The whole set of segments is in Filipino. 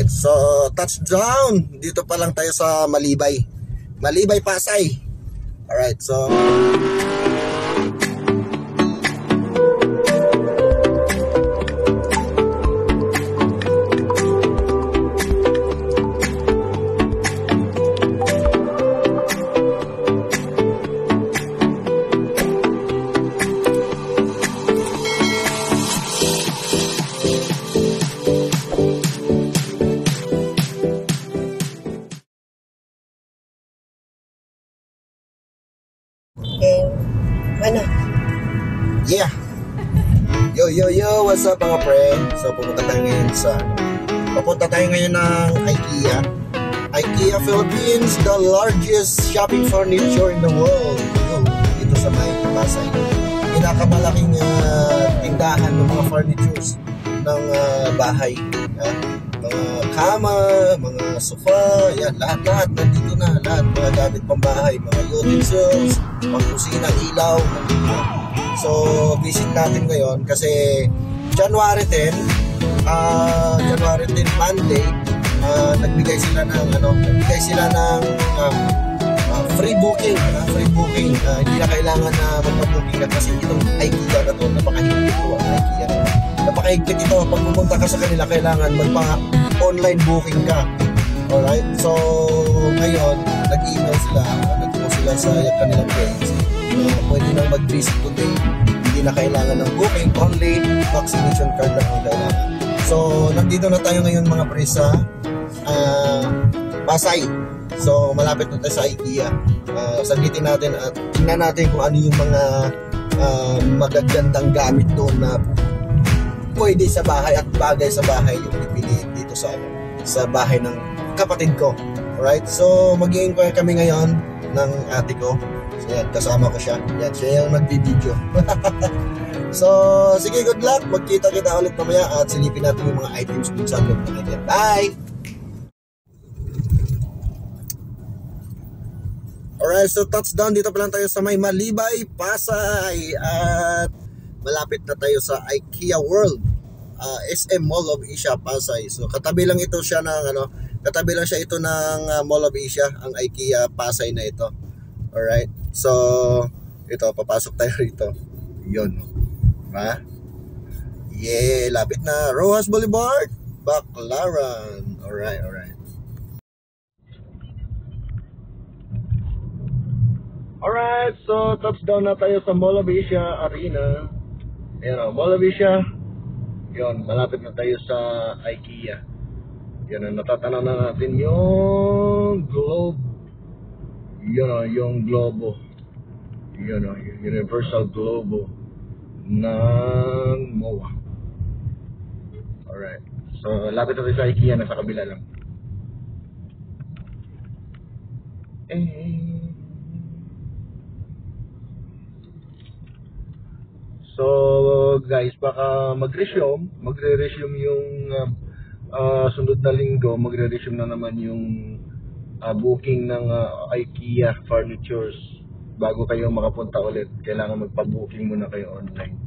Alright, so touchdown. Dito pa lang tayo sa Malibay. Malibay, Pasay. Alright, so ano? yeah. Yo, what's up mga pre? So pupunta tayo ngayon ng IKEA. IKEA Philippines, the largest shopping furniture in the world. Dito sa may Pasay. Pinakamalaking tindahan ng mga furnitures ng bahay. Mga kama, mga sofa, yan, lahat nandito na, lahat, mga gamit pambahay, mga utensils, pangkusina, ilaw, nandito. So, visit natin ngayon kasi January 10, Monday, nagbigay sila ng free booking, hindi na kailangan na magpa-booking ka kasi itong IKEA na to, napakahigpit ito, IKEA. Napakahigpit ito, pag pumunta ka sa kanila, kailangan magpa-online booking ka. Alright, so ngayon, nag-email sila sa kanilang page. Pwede nang mag-visit today, hindi na kailangan ng booking, only vaccination card lang ang kailangan. So, nandito na tayo ngayon mga pre sa Pasay. So, malapit na tayo sa IKEA. Saglitin natin at tingnan natin kung ano yung mga magagandang gamit doon na pwede sa bahay at bagay sa bahay yung pipili dito sa bahay ng kapatid ko. Alright? So, mag-i-inquire kami ngayon ng ate ko. So, yan, kasama ko siya. Yan, siya yung nagbi-video. So, sige, good luck. Magkita-kita ulit mamaya at silipin natin yung mga items dun sa loob natin. Bye! Alright, so touchdown. Dito pa lang tayo sa may Malibay, Pasay. At malapit na tayo sa IKEA World, SM Mall of Asia, Pasay. So katabi lang ito siya ng Mall of Asia, ang IKEA Pasay na ito. Alright, so ito, papasok tayo rito. Yun, ha? Yeah, lapit na. Rojas Boulevard, Baclaran. Alright. Alright, so touchdown na tayo sa Mall of Asia Arena. Ayan, Mall of Asia. Yun, malapit na tayo sa IKEA. Yun, natatanaw na natin yung globe. Yun, yung globo. Yun, yung Universal Globo ng MOA. Alright, so lapit na tayo sa IKEA, nasa kabila lang. So guys, baka magre-resume yung sunod na linggo, magre-resume na naman yung booking ng IKEA furnitures. Bago kayo makapunta ulit, kailangan magpa-booking muna kayo online.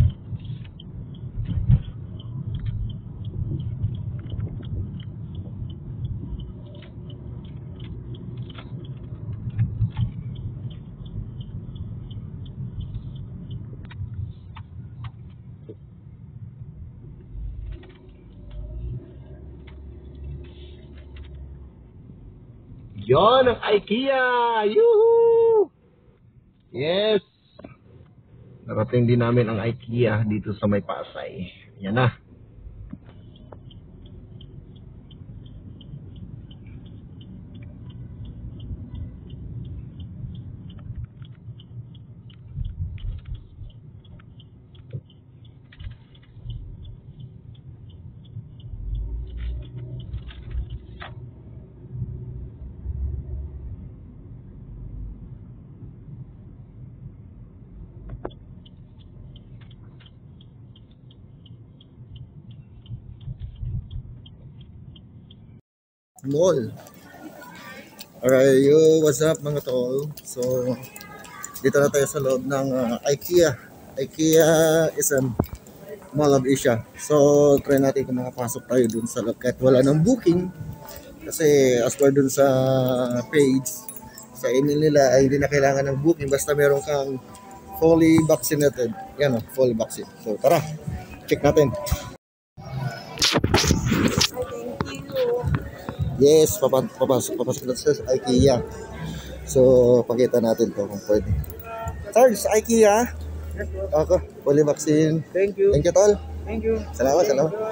Yon ang IKEA! Yuhu! Yes! Narating din namin ang IKEA dito sa may Pasay. Yan na. Mall. Alright, what's up mga tol? So, dito na tayo sa loob ng IKEA SM. Mall of Asia. So, try natin kung makapasok tayo dun sa loob kahit wala ng booking. Kasi as per dun sa page, sa email nila ay hindi na kailangan ng booking basta meron kang fully vaccinated. Yan o, fully vaccine. So, tara, check natin. Thank you. Yes, papasok na sa IKEA. So, pakita natin to kung pwede. Sir, sa IKEA. Ako, fully vaccine. Thank you. Thank you, tol. Thank you. Salamat.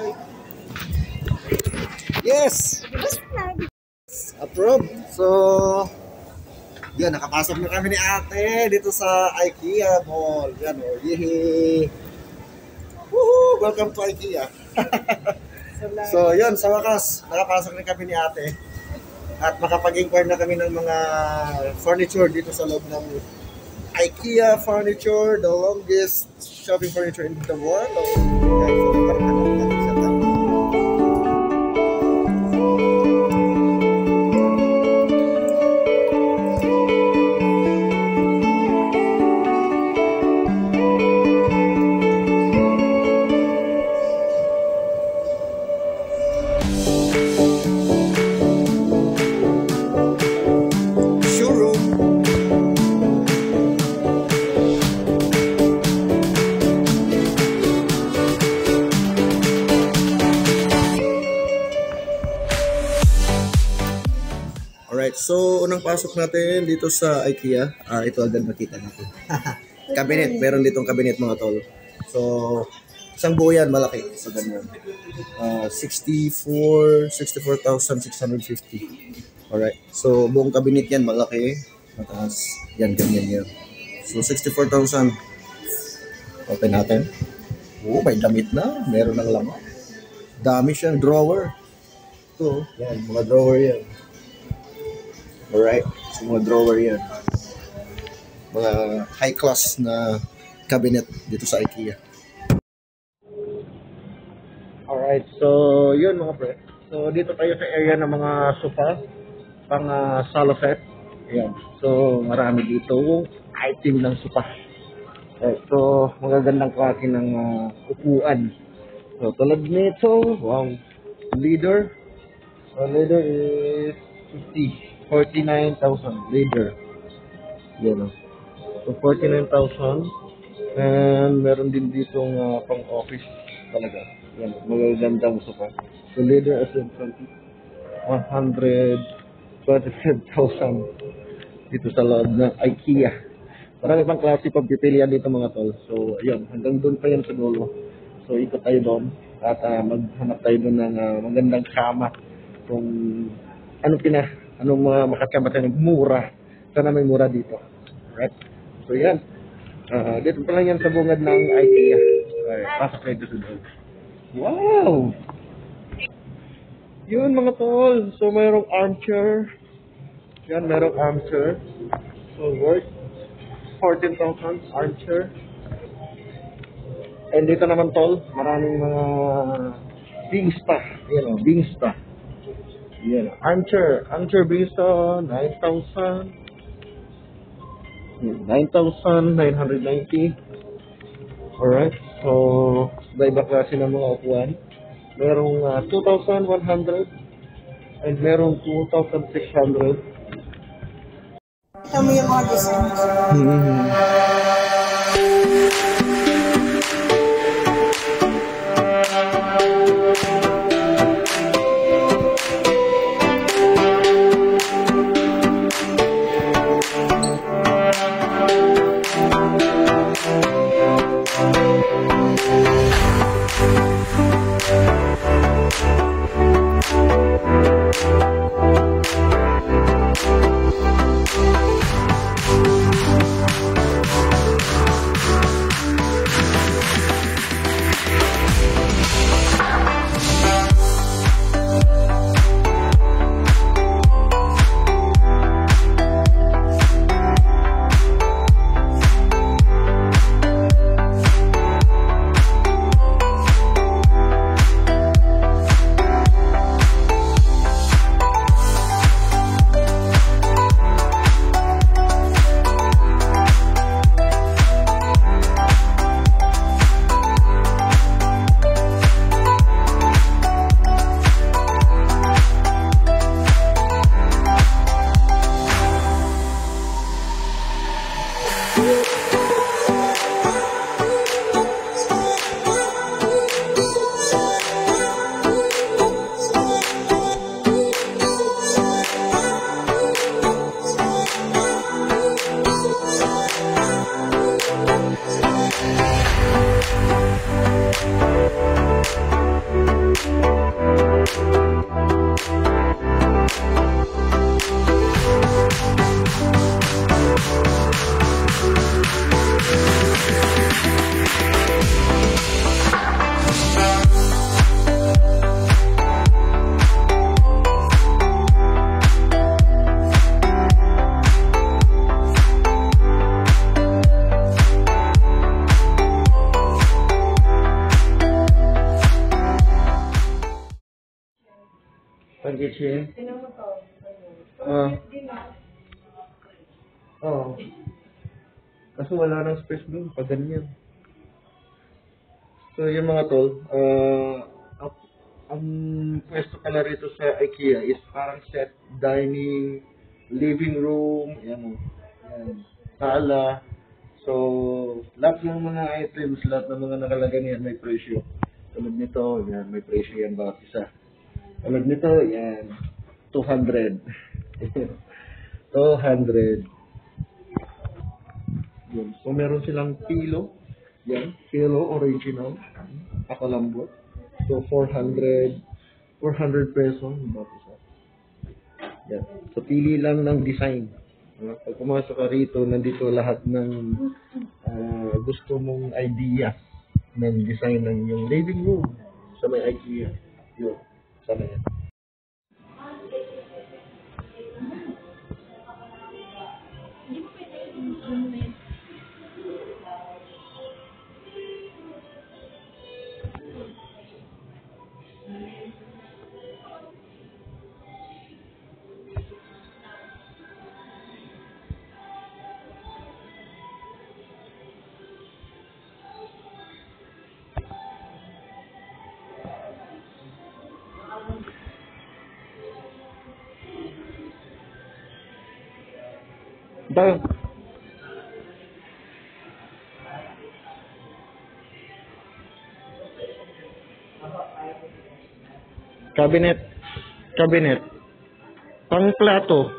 Yes! Approve. So, yan, nakapasok na kami ni ate dito sa IKEA Mall. Yan o, yehey! Woohoo! Welcome to IKEA. So, yun, sa wakas, nakapasok na kami ni ate. At makapag-inquire na kami ng mga furniture dito sa loob ng IKEA Furniture, the longest shopping furniture in the world. Alright, so unang pasok natin dito sa IKEA. Ito agad makita natin. Cabinet, meron ditong cabinet mga tol. So, isang buo yan, malaki. So, ganyan. 64,650. Alright, so buong cabinet yan, malaki. Mataas, yan, ganyan yan. So, 64,000. Open natin. Oh, may damit na. Meron ng laman. Dami siyang drawer. Ito, yan, mga drawer yan. Alright, so mga drawer yan. Mga high class na cabinet dito sa IKEA. Alright, so yun mga pre. So dito tayo sa area ng mga sofa, pang solo set. Ayan. So marami dito item ng sofa. Alright, so magagandang klase ng upuan. So tulad nito, wow, leather. So leather is 49,000 leather. Yan o. So 49,000. And meron din ditong pang office talaga. Yan, magagandang sofa. So leather as in 127,000 dito sa loob ng IKEA. Marami pang klase pagpipilian dito mga tol. So ayun, hanggang doon pa yan sa dulo. So ikot tayo doon at maghanap tayo doon ng magandang kama. Kung anong mga makakama tayo ng mura. Sana may mura dito. Right? So yan. Dito pa lang yan sa bungad ng IKEA. Pasok kayo dito doon. Wow! Yun mga tol. So mayroong armchair. Yan, mayroong armchair. So worth 14,000 armchair. And dito naman tol, maraming mga bing spa. Yan o, bing spa. Yan, armchair visa 9,990. Alright, so iba klase ng mga upuan. Merong 2,100 and merong 2,600. Ito mo yung mga designs. Pang kitchen. Tinan mo to. Ah. Oo. Kaso wala nang space doon pag ganyan. So yung mga tol, ang pwesto pala rito sa IKEA is parang set, dining, living room, yan o. Yan. Sala. So, lahat ng mga items, lahat ng mga nakalagay niyan may presyo. Tulad nito, yan, may presyo yan bawat isa. Tulad nito, yan, 200. 200. Yan. So, meron silang pilo. Yan, pilo original. Pakalambot. So, 400 pesos. Bawat isa. Yan. So, pili lang ng design. Pag pumasok ka rito, nandito lahat ng gusto mong idea ng design ng yung living room sa may IKEA. Yun. Sana yan. Tayo. Cabinet. Cabinet. Pang plato.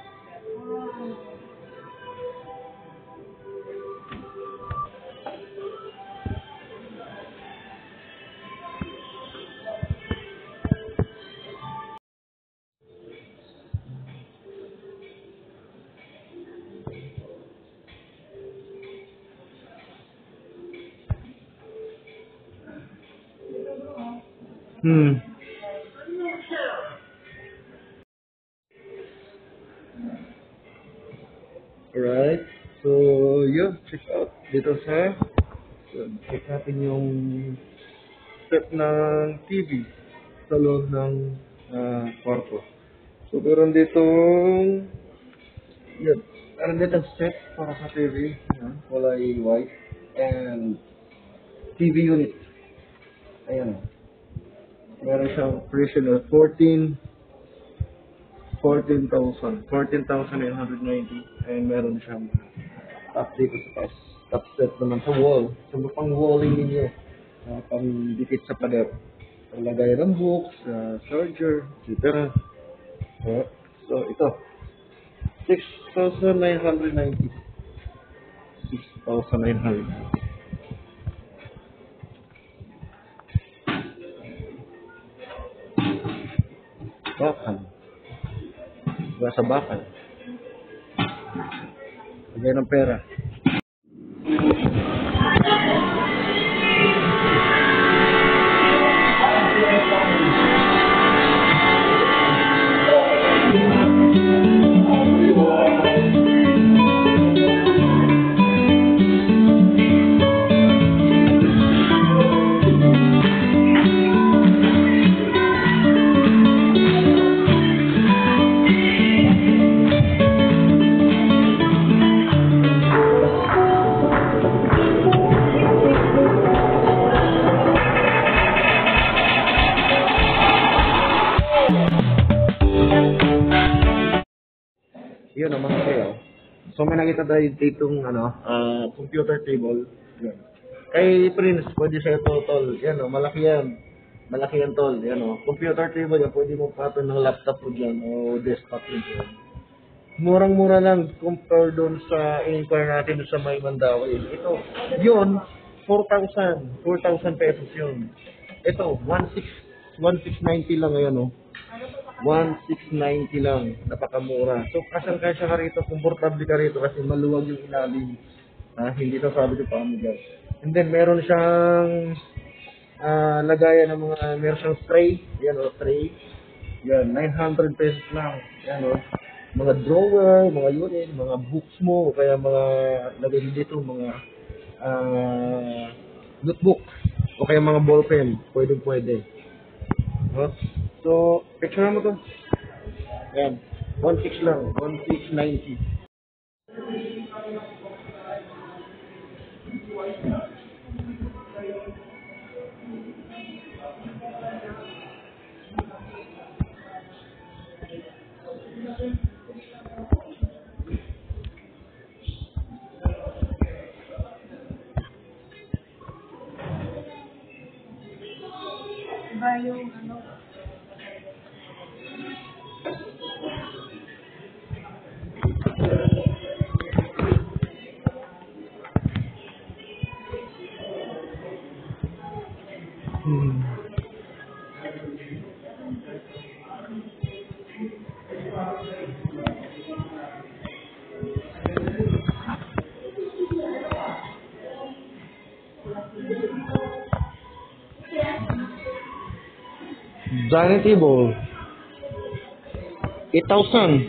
Alright. So, yun. Check out dito sa check natin yung set ng TV sa loob ng kwarto. So, meron dito yun. Meron dito set para sa TV. Yan. Kulay white. And TV unit. Ayan. Meron siyang presyo na 14,990 and meron siyang top dito sa taas. Top set naman sa wall. So, pang walling ninyo. Pang dikit sa pader. Paglagay ng books, charger, etc. So, ito. 6,990. 6,900. Bakal. Sa bakal. Lagay ng pera. Yun ang mga kayo. So may nakita tayo ditong computer table. Yan. Kay Prince, pwede siya ito, tol. Yan o, malaki yan. Malaki yan, tol. Yan o. Computer table yan, pwede mo paton ng laptop mo dyan o desktop mo dyan. Murang-mura lang compare doon sa in-inquire natin sa may Mandawi. Ito, yun, 4,000 pesos yun. Ito, 1,690 lang ngayon o. 1,690 lang, napakamura. So, kasang-kasya ka rito, komportable ka rito kasi maluwag yung ilalim. Hindi to sabi ko pa mo dyan. And then, meron siyang lagayan ng meron siyang tray. Yan o, tray. Yan, 900 pesos lang. Yan o. Mga drawer, mga unit, mga books mo, o kaya mga lagay dito, mga notebook, o kaya mga ballpen. Pwede. So, picture mo to. Ayan. 1.6 lang. 1.690. Iba yung ano. Dining table. 8,000.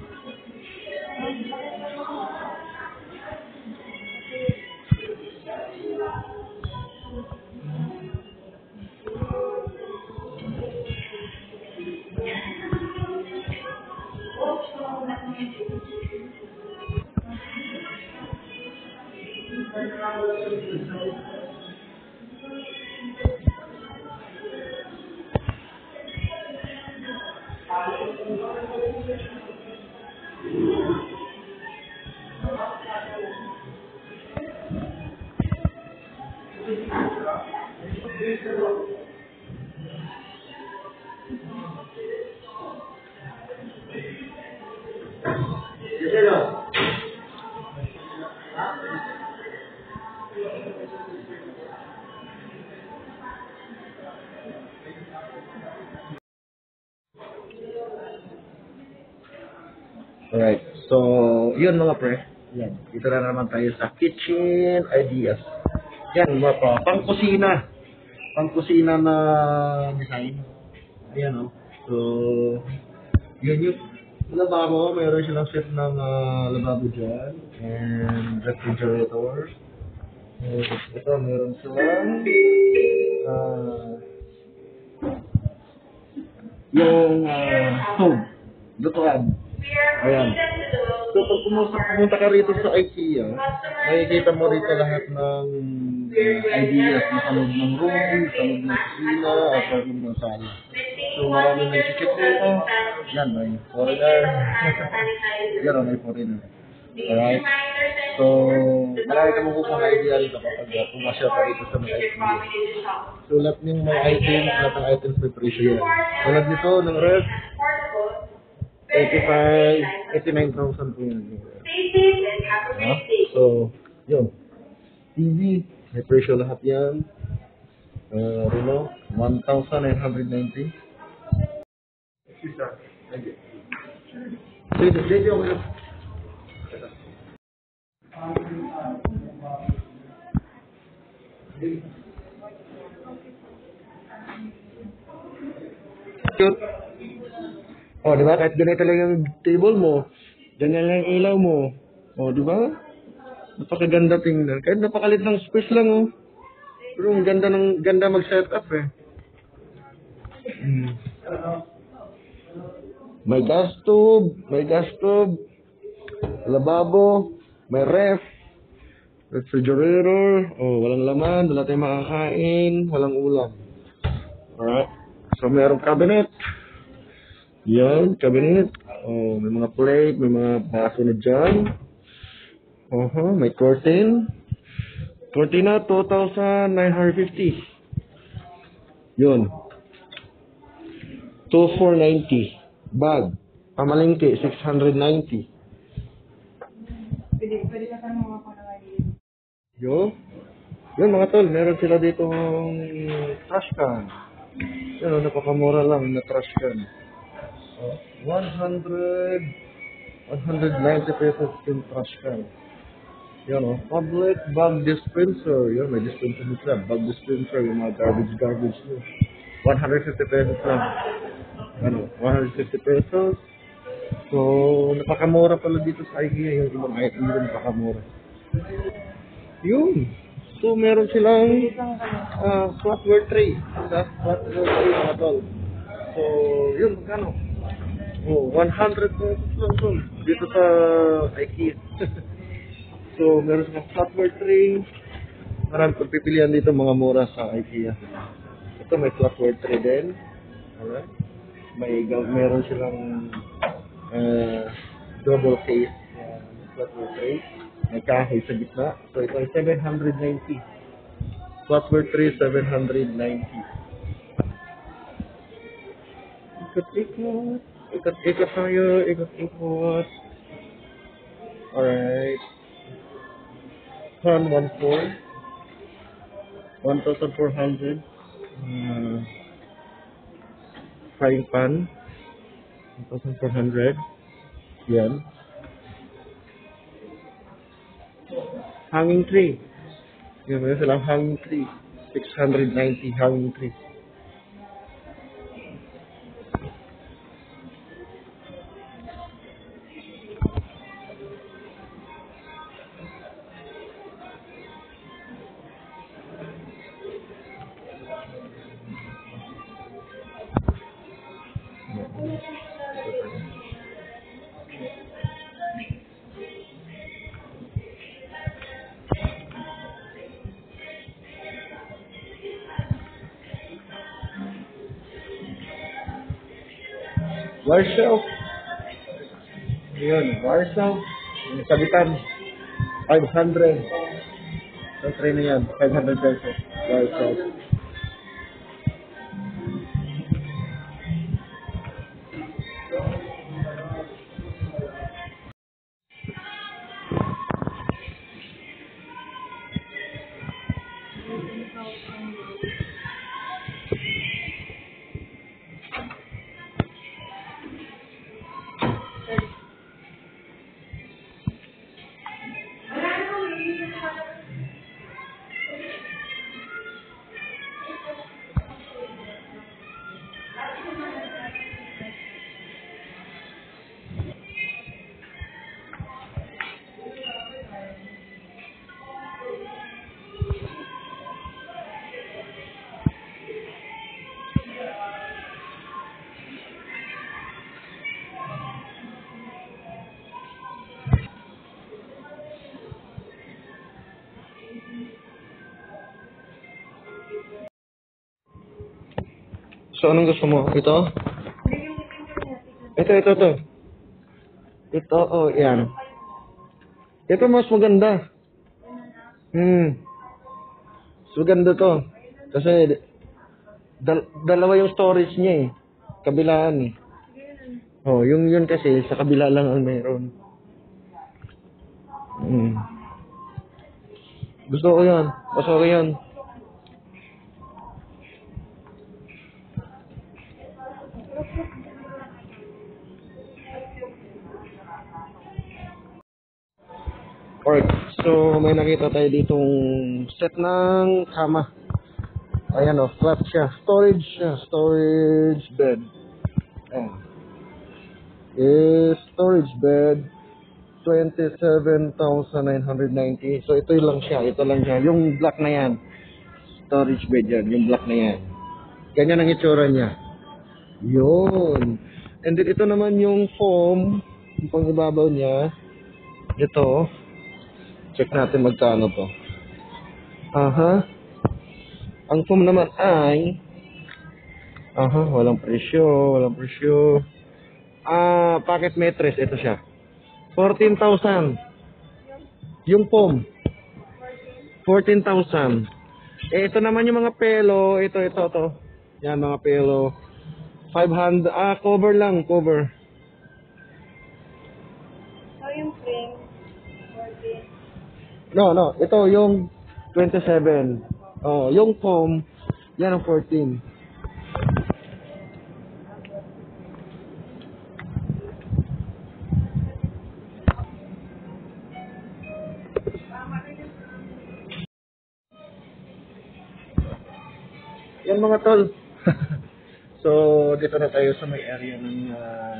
Alright, so yun mga pre. Yan, dito na naman tayo sa kitchen ideas. Yan, mga pang-kusina. Pang-kusina na design. Ayan o. So, yun yung lababo. Mayroon silang set ng lababo dyan. And refrigerator. And ito, meron silang yung stove. Lutuan. Ayan. So, pag pumunta ka rito sa IKEA, makikita mo rito lahat ng ideas na sa loob ng room, sa loob ng kusina, at sa loob ng sala. So, marami nang chikit dito. Yan, may foreigner. Yan, may foreigner. Alright? So, marami ka makukuha ng idea rito kapag pumasya ka rito sa mga IKEA. So, lahat ng mga items, lahat ng items may presyo yan. Tulad nito, ng ref, 89,000 po yun. So, yun. TV, may presyo lahat yan. Relo, 1,990. Sige, okay lang. Cute. Oh, di ba? Kahit ganito lang yung table mo, ganyan lang yung ilaw mo. Oh, di ba? Napakaganda tingnan. Kahit napakalit ng space lang, oh. Pero ang ganda mag-setup, eh. May gas stove, lababo, may ref, refrigerator, oh, walang laman, wala tayong makakain, walang ulam. Alright? So, mayroong cabinet. Yan, cabinet. Oh, may mga plate, may mga baso na dyan. May curtain. Curtain na, 2,950. Yun. 2,490. Bag. Pamalingki, 690. Pwede ka tanong mga panangay. Yo. Yun mga tol, meron sila ditong trash can. Yun, napakamura lang na trash can. 190 pesos yung trash can. Yan o. Public bag dispenser. Yan, may dispenser nila. Bag dispenser, yung mga garbage nyo. 150 pesos lang. Ano, 150 pesos. So, napakamura pala dito sa IKEA. Yung ibang item nila napakamura. Yun. So, meron silang flatware tray. Flatware tray mga tol. So, So, yun, magkano? Oh, 100 pesos lang to. Dito sa IKEA. So, meron silang flatware tray. Marami pagpipilian dito mga mura sa IKEA. Ito may flatware tray din. Alright. Meron silang double case flatware tray. May kahoy sa gitna. So, ito ay 790. Flatware tray, 790. Ikot-ikot. Ikot-ikot tayo. Ikot-ikot. Alright. Pan 1.4. 1,400. Frying pan. 1,400. Yan. Hanging tree. Yan, meron silang hanging tree. 690 hanging tree. Wire shelf. Yun, wire shelf. Yung sabitan. 500. Ang tray na yan. 500 pesos. Wire shelf. So, anong gusto mo? Ito? Ito. Ito, oh, yan. Ito mas maganda. Mas maganda to. Kasi, dalawa yung storage niya eh. Kabilaan eh. Oh, yung yun kasi, sa kabila lang ang meron. Gusto ko yan. Mas okay yan. Alright, so may nakita tayo ditong set ng kama. Ayan o, flat siya. Storage bed. Ayan. Storage bed, 27,990. So ito lang siya, Yung black na yan. Storage bed yan, yung black na yan. Ganyan ang itsura niya. Yun. And then ito naman yung foam, yung pang-ibabaw niya. Ito. Check natin magkano to. Ang foam naman ay walang presyo. Pocket mattress, ito siya. 14,000. Yung foam. 14,000. Ito naman yung mga pelo, ito. Yan, mga pelo. 500, cover lang. So, yung frame, 14. No, ito yung 27. Oh, yung foam, yan ang 14. Yan mga tol. So, dito na tayo sa may area ng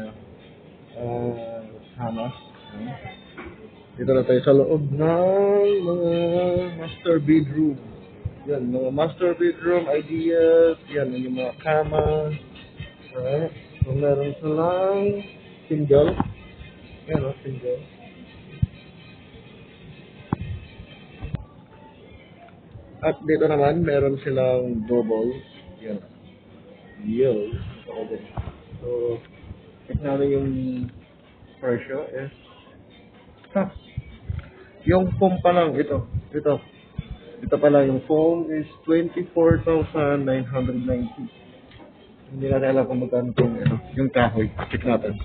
Hamas. Dito na tayo sa loob ng mga master bedroom. Yan, mga master bedroom ideas. Yan, yung mga kama. Alright. So, meron silang single. Ayan o, single. At dito naman, meron silang double. Yan. Yun. So, check namin yung presyo is yung foam pa lang, ito. Ito pala, yung foam is 24,990. Hindi natin alam kung magkano yung kahoy. Check natin.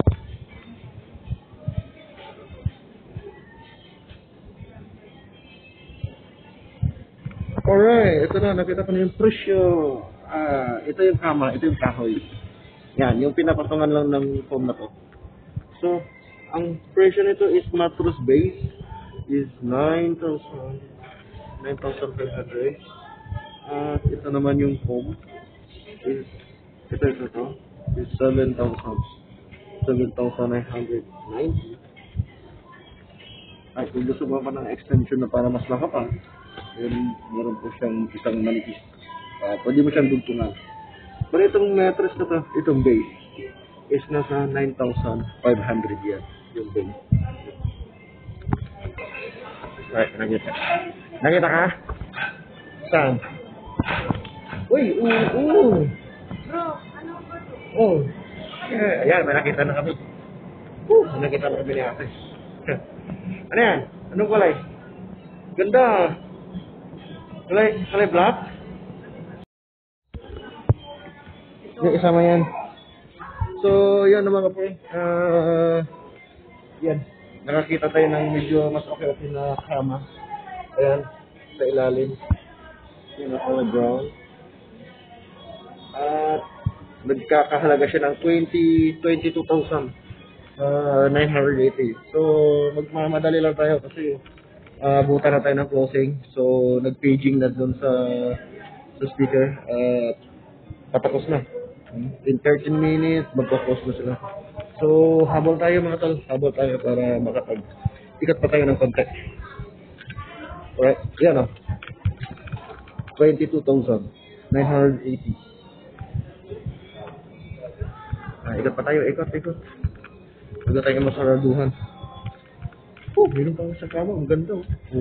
Alright, ito na, nakita ko na yung presyo. Ito yung kama, ito yung kahoy. Yan, yung pinapatungan lang ng foam na to. So, ang presyo nito is mattress base is 9,500. At ito naman yung foam is ito is 7,990. Ay, kung gusto mo pa ng extension na para mas makapal, then meron po siyang isang manipis. Pwede mo siyang dugtungan. Pero itong mattress na to, itong base is nasa 9,500 yan. Yung base. Right, nakita. Nakita ka? Saan? Uy, Bro, ano ba to? Oh. Yeah, ayan, may nakita na kami. May nakita na kami ni ate. Ano yan? Anong kulay? Ganda. Kulay black? Yung isama yan. So, yan naman po. Yan. Nakakita tayo ng medyo mas okay na kama. Ayan, sa ilalim. Yan ako na ground. At nagkakahalaga siya ng 22,980. So, magmamadali lang tayo kasi buta na tayo ng closing. So, nag-paging na doon sa speaker. At patapos na. In 13 minutes, magpo-close na sila. So, habol tayo mga tol. Habol tayo para makapag-ikat pa tayo ng konti. Alright, yan o. 22,980. Ikat pa tayo, ikot. Huwag tayo masaraduhan. Meron pa sa kama. Ang ganda.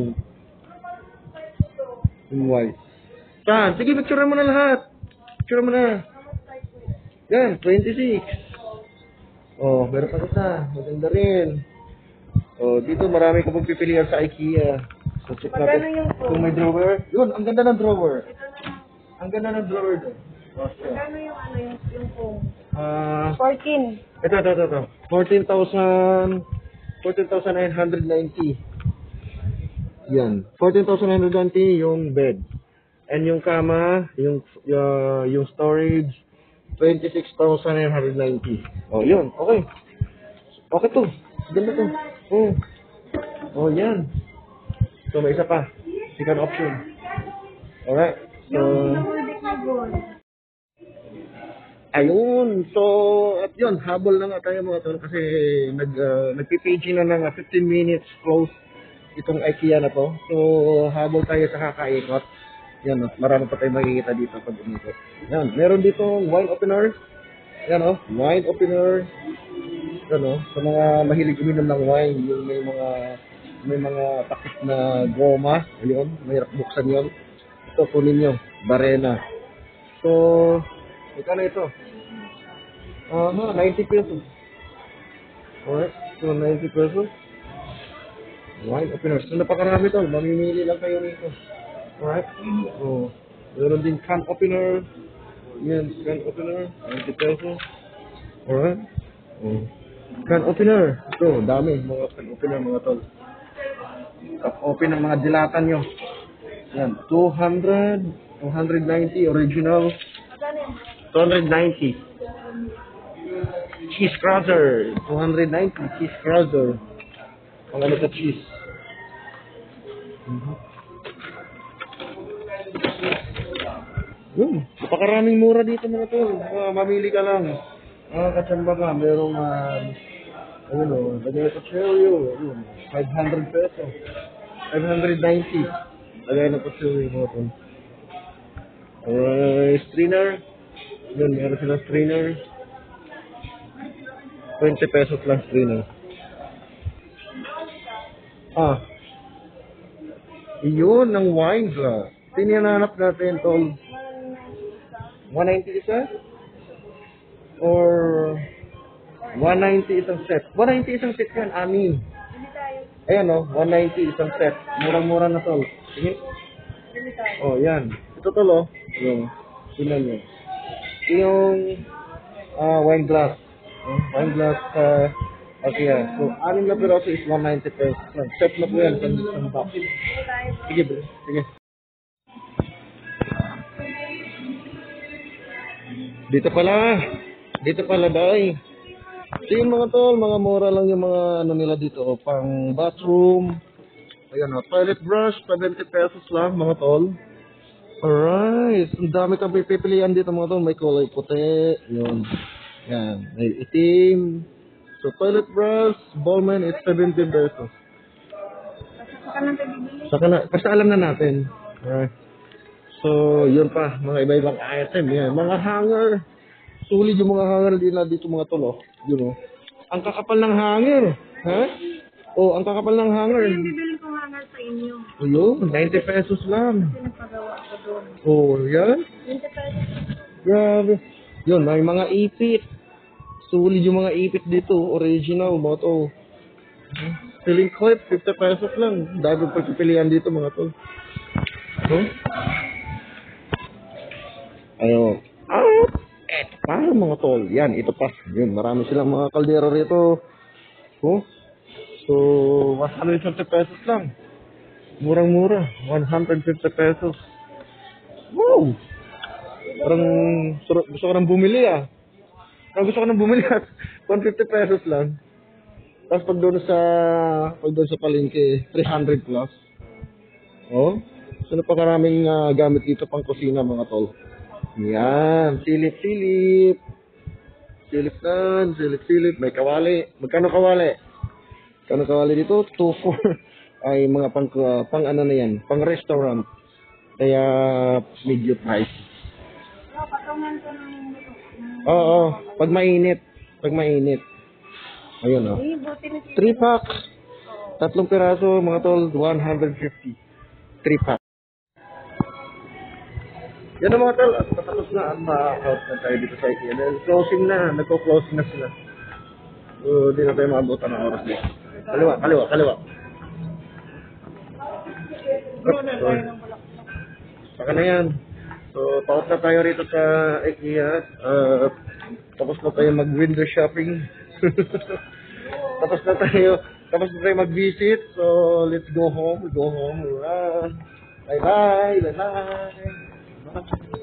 Yung white. Saan? Sige, picture mo na lahat. Picture mo na. Yan, 26. Oh, meron pa isa. Maganda rin. Oh, dito marami ko pagpipilian sa IKEA. So, check natin kung may drawer. Yun, ang ganda ng drawer. Ang ganda ng drawer doon. Oh, sure. Magkano yung phone? 14. Ito. 14,990. Yan. 14,990 yung bed. And yung kama, yung storage, 26,990. Oh, yun. Okay. Okay to. Ganda to. Oh, yan. So, may isa pa. Second option. Alright. So, ayun. So, at yun, habol na nga tayo mga tol kasi nagpipaging na ng 15 minutes close itong IKEA na to. So, habol tayo sa kakaikot. Yan, marami pa tayong makikita dito pag umikot. Yan, meron dito wine opener. Yan wine opener. Yan sa mga mahilig uminom ng wine, yung may mga takip na goma. Ayun, mahirap buksan yun. Ito, kunin nyo. Barena. So, ito na ito. 90 pesos. Alright, so 90 pesos. Wine opener. So, napakarami ito. Mamimili lang kayo nito. Alright. So, meron din can opener. Yan, can opener. 90 pesos. Alright. Can opener. Ito, dami. Mga can opener, mga tol. Cup open ng mga dilatan nyo. Yan, 200, 290 original. 290. Cheese crusher. 290 cheese crusher. Ang ano sa cheese. Napakaraming mura dito mga tol. Mamili ka lang. Katsamba ka. Merong lagay sa cherry. 500 pesos. 590. Lagay na po cherry mga tol. Strainer. Yun, meron silang strainer. 20 pesos lang screener. Iyon ng wine glass. Tinanap natin, tol. 190 isa? Or 190 isang set? 190 isang set yan, amin. Ayan o, 190 isang set. Murang-mura na, tol. Sige. Oh, yan. Ito, tol, oh. Yung, sinan nyo. Yung wine glass. Wine glass, okay, yan. So, 6 na piraso is 190 pesos. Set na po yan sa isang box. Sige, bro. Sige. Dito pala, day. So, yung mga tol, mga mura lang yung mga ano nila dito, pang bathroom. Ayan o, toilet brush, 70 pesos lang, mga tol. Alright, ang dami kang pipilian dito, mga tol. May kulay puti, yun. Yan, may itim. So, toilet brush, Ballman is 70 pesos. Saka na, kasi alam na natin. Alright. So, yun pa, mga iba-ibang item. Yan, mga hanger. Sulit yung mga hanger dito mga tol, oh. Yun, oh. Ang kakapal ng hanger. Ha? Oh, ang kakapal ng hanger. Yung bibili kong hanger sa inyo. Oh, yun, 90 pesos lang. Kasi nagpagawa ko doon. Oh, yan. 20 pesos. Grabe. Yun, may mga ipit. Sulit yung mga ipit dito. Original, mga tol. Ceiling clip, 50 pesos lang. Dami pagpipilian dito, mga tol. Huh? Ayun. Eto pa, mga tol. Yan, ito pa. Yun, marami silang mga kaldero rito. Oh. So, 150 pesos lang. Murang-mura. 150 pesos. Wow! Parang gusto ko nang bumili, ah. Parang gusto ko nang bumili at 150 pesos lang. Tapos pag doon sa palengke, 300 plus. Oh. So, napakaraming gamit dito pang kusina, mga tol. Yan, silip. Silip. May kawali. Magkano kawali? Magkano kawali dito? 2-4. Ay, mga pang ano na yan. Pang restaurant. Kaya, medium price. Patungan ko ng... Oo. Pag mainit. Ayun, oh. 3 pack. 3 piraso, mga tol, 150. 3 pack. Yan ang mga tol, at patapos na at ma-out na tayo dito sa IKEA. Dahil closing na, nagko-closing na sila. So, di na tayo maabutan ng oras dito. Kaliwa. Saka na yan. So, paut na tayo rito sa IKEA. Tapos na tayo mag-window shopping. Tapos na tayo mag-visit. So, let's go home. Bye-bye.